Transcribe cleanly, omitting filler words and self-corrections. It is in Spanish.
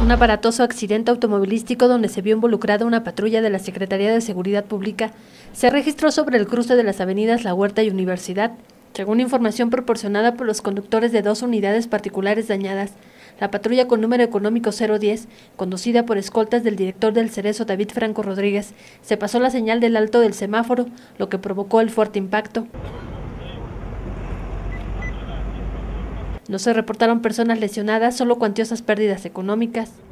Un aparatoso accidente automovilístico donde se vio involucrada una patrulla de la Secretaría de Seguridad Pública se registró sobre el cruce de las avenidas La Huerta y Universidad. Según información proporcionada por los conductores de 2 unidades particulares dañadas, la patrulla con número económico 010, conducida por escoltas del director del Cerezo David Franco Rodríguez, se pasó la señal del alto del semáforo, lo que provocó el fuerte impacto. No se reportaron personas lesionadas, solo cuantiosas pérdidas económicas.